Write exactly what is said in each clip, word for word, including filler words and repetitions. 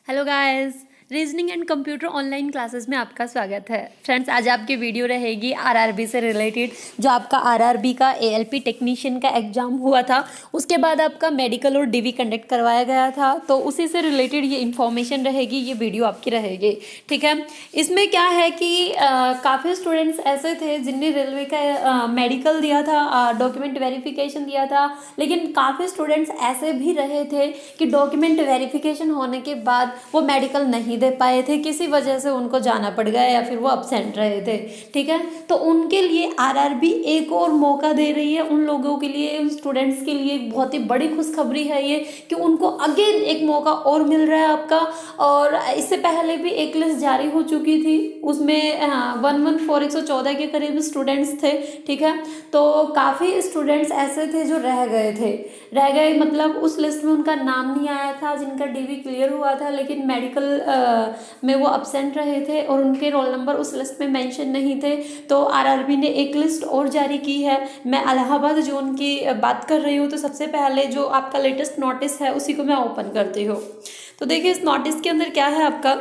Hello guys, reasoning and computer online classes में आपका स्वागत है। फ्रेंड्स, आज आपकी वीडियो रहेगी आरआरबी से रिलेटेड। जो आपका आरआरबी का एएलपी टेक्नीशियन का एग्ज़ाम हुआ था, उसके बाद आपका मेडिकल और डीवी कंडक्ट करवाया गया था, तो उसी से रिलेटेड ये इन्फॉर्मेशन रहेगी, ये वीडियो आपकी रहेगी। ठीक है। इसमें क्या है कि काफ़ी स्टूडेंट्स ऐसे थे जिनने रेलवे का मेडिकल दिया था, डॉक्यूमेंट वेरिफिकेशन दिया था, लेकिन काफ़ी स्टूडेंट्स ऐसे भी रहे थे कि डॉक्यूमेंट वेरिफिकेशन होने के बाद वो मेडिकल नहीं दे पाए थे, किसी वजह से उनको जाना पड़ गया या फिर वो अब्सेंट रहे थे। ठीक है, तो उनके लिए आरआरबी एक और मौका दे रही है। उन लोगों के लिए, उन स्टूडेंट्स के लिए बहुत ही बड़ी खुशखबरी है ये कि उनको अगेन एक मौका और मिल रहा है आपका। और इससे पहले भी एक लिस्ट जारी हो चुकी थी, उसमें वन वन फोर एक सौ चौदह के करीब स्टूडेंट्स थे। ठीक है, तो काफ़ी स्टूडेंट्स ऐसे थे जो रह गए थे रह गए मतलब उस लिस्ट में उनका नाम नहीं आया था, जिनका डीवी क्लियर हुआ था लेकिन मेडिकल में वो अब्सेंट रहे थे और उनके रोल नंबर उस लिस्ट में मेंशन नहीं थे। तो आरआरबी ने एक लिस्ट और जारी की है। मैं इलाहाबाद जोन की बात कर रही हूँ, तो सबसे पहले जो आपका लेटेस्ट नोटिस है उसी को मैं ओपन करती हूँ। तो देखिए, इस नोटिस के अंदर क्या है आपका,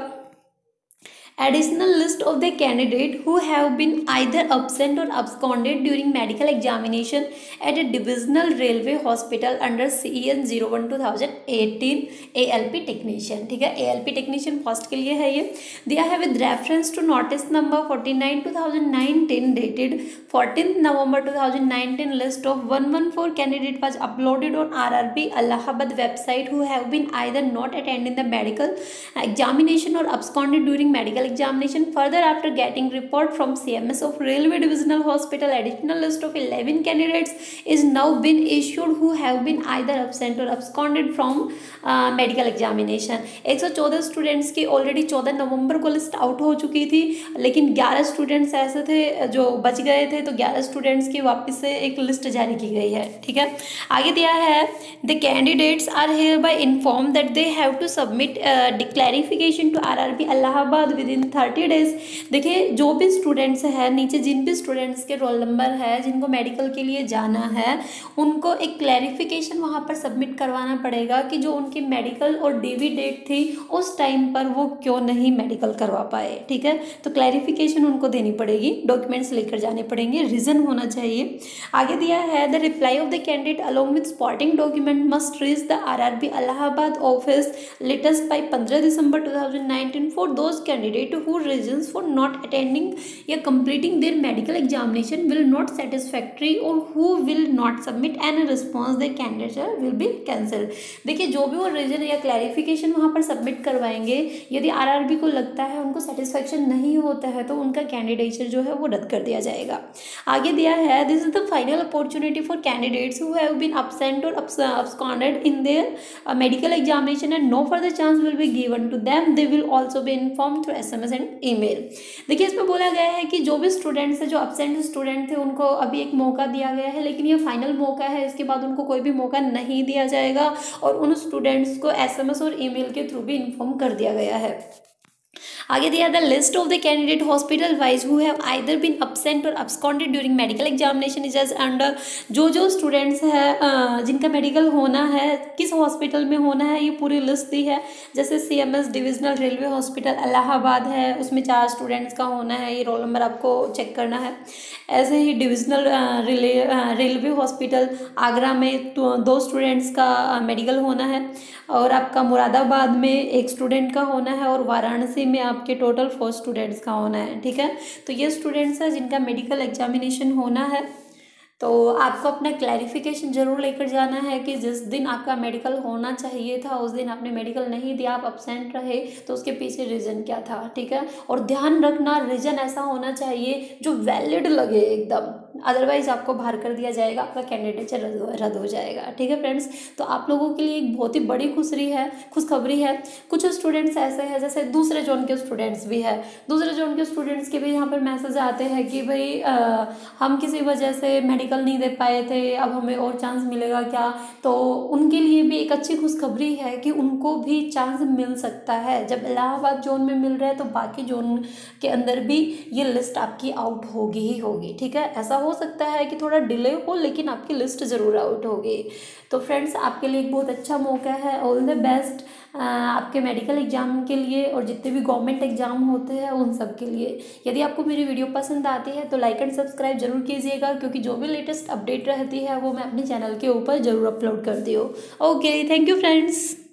additional list of the candidate who have been either absent or absconded during medical examination at a divisional railway hospital under C E N zero one twenty eighteen A L P technician। ठीक है, A L P technician post के लिए है ये। दिया है with reference to notice number forty-nine twenty nineteen dated fourteenth November twenty nineteen। list of one hundred fourteen candidate was uploaded on R R B Allahabad website who have been either not attending the medical examination or absconded during medical examination. Further, after getting report from C M S of Railway Divisional Hospital, additional list of eleven candidates is now been issued who have been either absent or absconded from uh, medical examination। एक सौ चौदह students की already चौदह नवंबर को list out हो चुकी थी, लेकिन ग्यारह स्टूडेंट्स ऐसे थे जो बच गए थे, तो ग्यारह स्टूडेंट्स की वापस से एक लिस्ट जारी की गई है। ठीक है, आगे दिया है the candidates are hereby informed that they have to submit clarification to RRB Allahabad within thirty days. देखिए, जो भी स्टूडेंट्स है नीचे, जिन भी स्टूडेंट्स के रोल नंबर है, जिनको मेडिकल के लिए जाना है, उनको एक क्लैरिफिकेशन वहाँ पर सबमिट करवाना पड़ेगा कि जो उनकी मेडिकल और डीवी डेट थी उस टाइम पर वो क्यों नहीं मेडिकल करवा पाए। ठीक है, तो क्लैरिफिकेशन उनको देनी पड़ेगी, डॉक्यूमेंट्स लेकर जाने पड़ेंगे, रीजन होना चाहिए। आगे दिया है the reply of the candidate along with supporting document must reach the RRB Allahabad office latest by पंद्रह December two thousand nineteen for those candidate who reasons for not attending या completing their medical examination will not satisfactory or who will not submit any response their candidature will be cancelled। देखिए, जो भी वो reason या clarification वहाँ पर submit करवाएंगे, यदि आरआरबी को लगता है उनको सेटिस्फेक्शन नहीं होता है तो उनका कैंडिडेचर जो है वो रद्द कर दिया जाएगा। आगे दिया है this is the final opportunity for candidates who have been absent or absconded in their uh, medical examination and no further chance will be given to them। they will also be informed through S M S and email. देखिए, इसमें बोला गया है कि जो भी students हैं, जो अब्सेंट स्टूडेंट थे, उनको अभी एक मौका दिया गया है, लेकिन ये फाइनल मौका है, इसके बाद उनको कोई भी मौका नहीं दिया जाएगा और उन स्टूडेंट्स को एसएमएस और ईमेल के थ्रू भी इन्फॉर्म कर दिया गया है। आगे दिया the list of the candidate hospital wise who have either been absent or absconded during medical examination is as under. जो जो स्टूडेंट्स है जिनका मेडिकल होना है, किस हॉस्पिटल में होना है, ये पूरी लिस्ट दी है। जैसे CMS divisional railway hospital Allahabad है, उसमें चार स्टूडेंट्स का होना है, ये रोल नंबर आपको चेक करना है। ऐसे ही डिविजनल रेलवे हॉस्पिटल आगरा में तो दो स्टूडेंट्स का मेडिकल होना है, और आपका मुरादाबाद में एक स्टूडेंट का होना है, और वाराणसी में आपके टोटल फोर स्टूडेंट्स का होना है। ठीक है, तो ये स्टूडेंट्स हैं जिनका मेडिकल एग्जामिनेशन होना है। तो आपको अपना क्लैरिफिकेशन जरूर लेकर जाना है कि जिस दिन आपका मेडिकल होना चाहिए था उस दिन आपने मेडिकल नहीं दिया, आप अब्सेंट रहे, तो उसके पीछे रीज़न क्या था। ठीक है, और ध्यान रखना रीज़न ऐसा होना चाहिए जो वैलिड लगे एकदम, अदरवाइज आपको बाहर कर दिया जाएगा, आपका कैंडिडेचर रद्द हो जाएगा। ठीक है फ्रेंड्स, तो आप लोगों के लिए एक बहुत ही बड़ी खुशरी है खुशखबरी है। कुछ स्टूडेंट्स ऐसे हैं, जैसे दूसरे जोन के स्टूडेंट्स भी है, दूसरे जोन के स्टूडेंट्स के भी यहाँ पर मैसेज आते हैं कि भाई आ, हम किसी वजह से मेडिकल नहीं दे पाए थे, अब हमें और चांस मिलेगा क्या। तो उनके लिए भी एक अच्छी खुशखबरी है कि उनको भी चांस मिल सकता है। जब इलाहाबाद जोन में मिल रहा है तो बाकी जोन के अंदर भी ये लिस्ट आपकी आउट होगी ही होगी। ठीक है, ऐसा हो सकता है कि थोड़ा डिले हो, लेकिन आपकी लिस्ट ज़रूर आउट होगी। तो फ्रेंड्स, आपके लिए एक बहुत अच्छा मौका है। ऑल द बेस्ट आपके मेडिकल एग्जाम के लिए और जितने भी गवर्नमेंट एग्जाम होते हैं उन सब के लिए। यदि आपको मेरी वीडियो पसंद आती है तो लाइक एंड सब्सक्राइब जरूर कीजिएगा, क्योंकि जो भी लेटेस्ट अपडेट रहती है वो मैं अपने चैनल के ऊपर ज़रूर अपलोड करती हूँ। Okay, thank you friends.